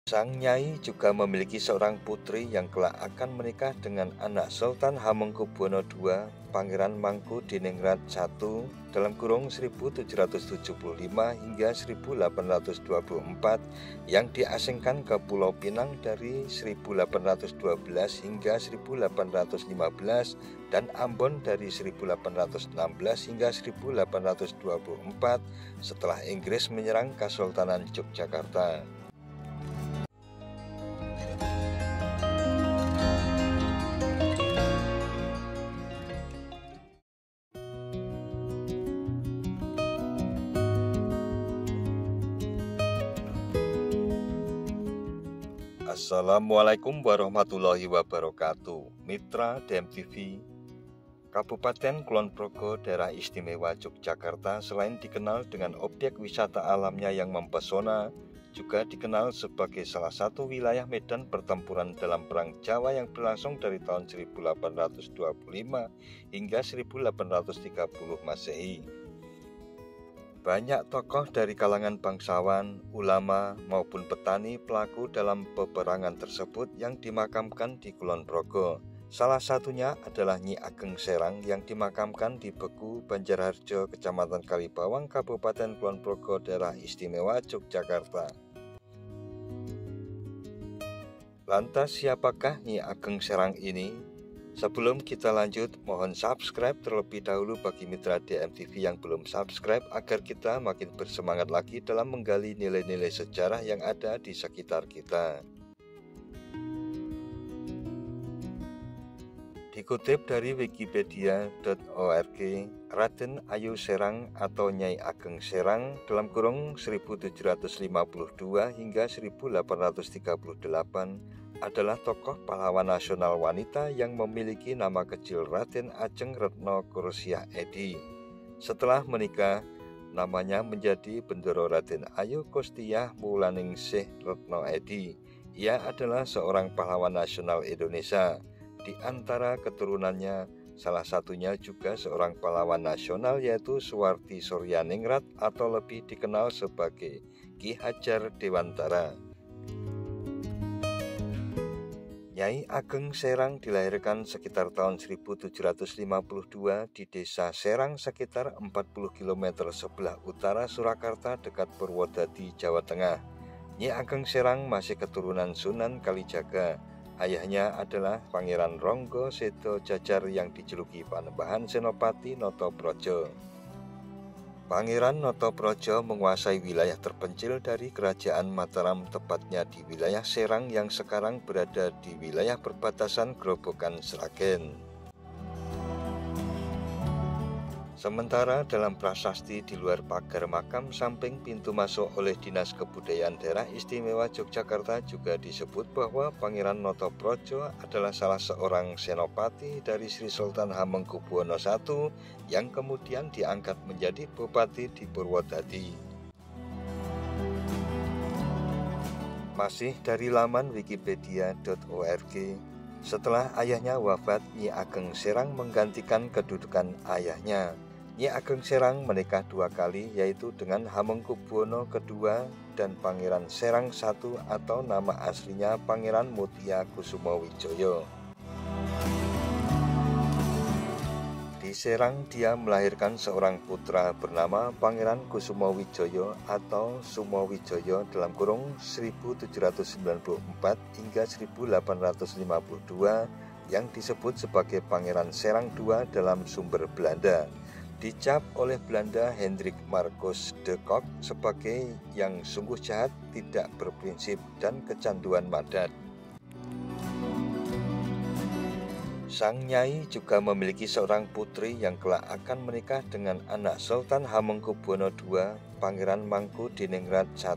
Sang Nyai juga memiliki seorang putri yang kelak akan menikah dengan anak Sultan Hamengkubuwono II, Pangeran Mangkudiningrat I (1775 hingga 1824) yang diasingkan ke Pulau Pinang dari 1812 hingga 1815 dan Ambon dari 1816 hingga 1824 setelah Inggris menyerang Kesultanan Yogyakarta. Assalamualaikum warahmatullahi wabarakatuh. Mitra DMTV. Kabupaten Kulon Progo, Daerah Istimewa Yogyakarta, selain dikenal dengan objek wisata alamnya yang mempesona, juga dikenal sebagai salah satu wilayah medan pertempuran dalam Perang Jawa yang berlangsung dari tahun 1825 hingga 1830 Masehi. Banyak tokoh dari kalangan bangsawan, ulama, maupun petani pelaku dalam peperangan tersebut yang dimakamkan di Kulon Progo. Salah satunya adalah Nyi Ageng Serang yang dimakamkan di Beku, Banjarharjo, Kecamatan Kalibawang, Kabupaten Kulon Progo, Daerah Istimewa Yogyakarta. Lantas siapakah Nyi Ageng Serang ini? Sebelum kita lanjut, mohon subscribe terlebih dahulu bagi mitra DMTV yang belum subscribe agar kita makin bersemangat lagi dalam menggali nilai-nilai sejarah yang ada di sekitar kita. Dikutip dari wikipedia.org, Raden Ayu Serang atau Nyai Ageng Serang (1752 hingga 1838) adalah tokoh pahlawan nasional wanita yang memiliki nama kecil Raden Ajeng Retno Kursiah Edi. Setelah menikah, namanya menjadi Bendoro Raden Ayu Kostiah Mulaningsih Retno Edi. Ia adalah seorang pahlawan nasional Indonesia. Di antara keturunannya, salah satunya juga seorang pahlawan nasional yaitu Suwarti Suryaningrat atau lebih dikenal sebagai Ki Hajar Dewantara. Nyai Ageng Serang dilahirkan sekitar tahun 1752 di desa Serang sekitar 40 km sebelah utara Surakarta dekat Purwodadi, Jawa Tengah. Nyi Ageng Serang masih keturunan Sunan Kalijaga. Ayahnya adalah Pangeran Ronggo Sedo Jajar yang dijuluki Panembahan Senopati Notoprojo. Pangeran Notoprojo menguasai wilayah terpencil dari Kerajaan Mataram, tepatnya di wilayah Serang yang sekarang berada di wilayah perbatasan Grobogan Sragen. Sementara dalam prasasti di luar pagar makam samping pintu masuk oleh Dinas Kebudayaan Daerah Istimewa Yogyakarta juga disebut bahwa Pangeran Notoprojo adalah salah seorang senopati dari Sri Sultan Hamengkubuwono I yang kemudian diangkat menjadi bupati di Purwodadi. Masih dari laman wikipedia.org, setelah ayahnya wafat, Nyi Ageng Serang menggantikan kedudukan ayahnya. Nyi Ageng Serang menikah dua kali, yaitu dengan Hamengkubuwono II dan Pangeran Serang I atau nama aslinya Pangeran Mutia Kusumawijaya. Di Serang dia melahirkan seorang putra bernama Pangeran Kusumawijaya atau Sumawijaya (1794 hingga 1852) yang disebut sebagai Pangeran Serang II dalam sumber Belanda. Dicap oleh Belanda Hendrik Marcus de Kock sebagai yang sungguh jahat, tidak berprinsip, dan kecanduan madat. Sang Nyai juga memiliki seorang putri yang kelak akan menikah dengan anak Sultan Hamengkubuwono II, Pangeran Mangkudiningrat I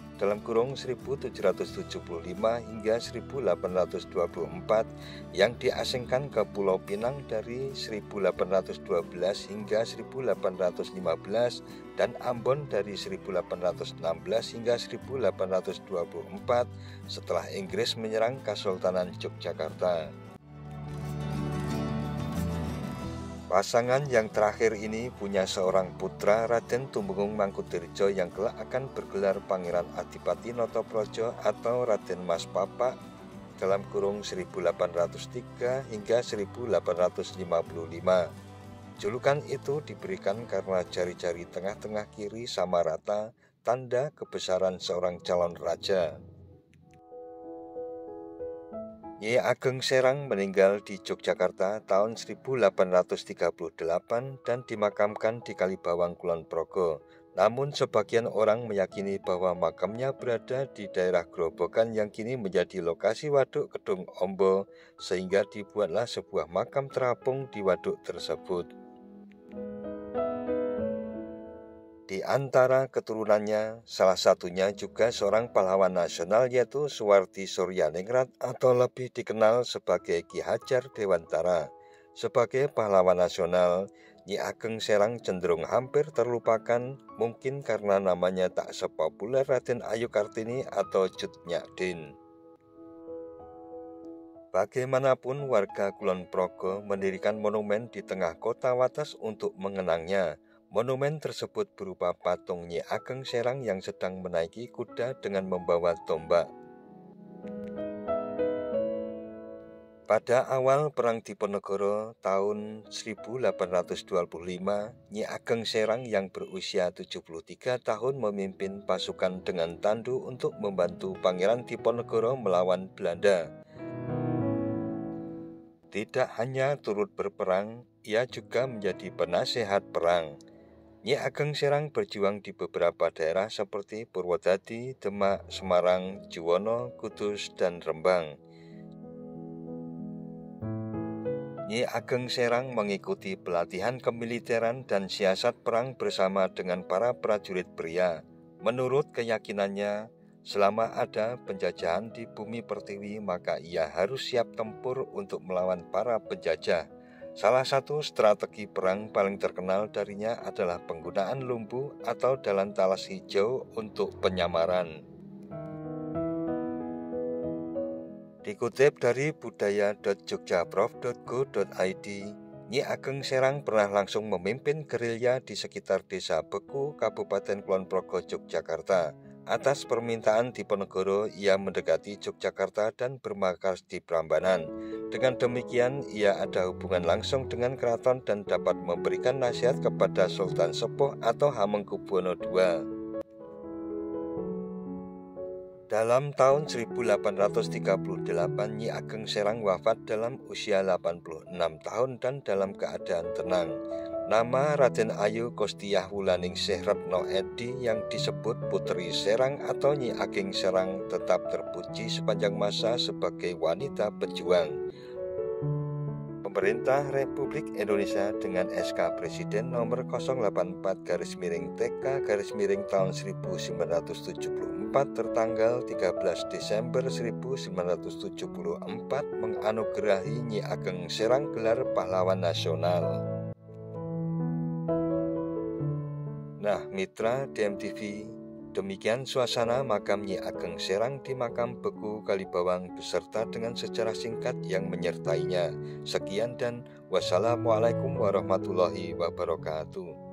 (1775 hingga 1824) yang diasingkan ke Pulau Pinang dari 1812 hingga 1815 dan Ambon dari 1816 hingga 1824 setelah Inggris menyerang Kesultanan Yogyakarta. Pasangan yang terakhir ini punya seorang putra, Raden Tumenggung Mangkudirjo, yang kelak akan bergelar Pangeran Adipati Notoprojo atau Raden Mas Papak dalam kurung 1803 hingga 1855. Julukan itu diberikan karena jari-jari tengah-tengah kiri sama rata, tanda kebesaran seorang calon raja. Nyi Ageng Serang meninggal di Yogyakarta tahun 1838 dan dimakamkan di Kalibawang, Kulon Progo. Namun sebagian orang meyakini bahwa makamnya berada di daerah Grobogan yang kini menjadi lokasi Waduk Kedung Ombo, sehingga dibuatlah sebuah makam terapung di waduk tersebut. Di antara keturunannya, salah satunya juga seorang pahlawan nasional, yaitu Suwardi Suryaningrat atau lebih dikenal sebagai Ki Hajar Dewantara. Sebagai pahlawan nasional, Nyi Ageng Serang cenderung hampir terlupakan, mungkin karena namanya tak sepopuler Raden Ayu Kartini atau Cut Nyak Din. Bagaimanapun, warga Kulon Progo mendirikan monumen di tengah kota Wates untuk mengenangnya. Monumen tersebut berupa patung Nyi Ageng Serang yang sedang menaiki kuda dengan membawa tombak. Pada awal Perang Diponegoro tahun 1825, Nyi Ageng Serang yang berusia 73 tahun memimpin pasukan dengan tandu untuk membantu Pangeran Diponegoro melawan Belanda. Tidak hanya turut berperang, ia juga menjadi penasehat perang. Nyi Ageng Serang berjuang di beberapa daerah seperti Purwodadi, Demak, Semarang, Juwono, Kudus, dan Rembang. Nyi Ageng Serang mengikuti pelatihan kemiliteran dan siasat perang bersama dengan para prajurit pria. Menurut keyakinannya, selama ada penjajahan di bumi pertiwi, maka ia harus siap tempur untuk melawan para penjajah. Salah satu strategi perang paling terkenal darinya adalah penggunaan lumbu atau dalan talas hijau untuk penyamaran. Dikutip dari budaya.jogjaprof.go.id, Nyi Ageng Serang pernah langsung memimpin gerilya di sekitar desa Beku, Kabupaten Kulon Progo, Yogyakarta. Atas permintaan Diponegoro, ia mendekati Yogyakarta dan bermarkas di Prambanan. Dengan demikian, ia ada hubungan langsung dengan keraton dan dapat memberikan nasihat kepada Sultan Sepuh atau Hamengkubuwono II. Dalam tahun 1838, Nyi Ageng Serang wafat dalam usia 86 tahun dan dalam keadaan tenang. Nama Raden Ayu Kostiah Wulaningsih Retno Edi yang disebut Putri Serang atau Nyi Ageng Serang tetap terpuji sepanjang masa sebagai wanita pejuang. Pemerintah Republik Indonesia dengan SK Presiden nomor 084/TK/ tahun 1974 tertanggal 13 Desember 1974 menganugerahi Nyi Ageng Serang gelar pahlawan nasional. Nah, mitra DMTV, demikian suasana makam Nyi Ageng Serang di Makam Beku Kalibawang beserta dengan sejarah singkat yang menyertainya. Sekian dan wassalamualaikum warahmatullahi wabarakatuh.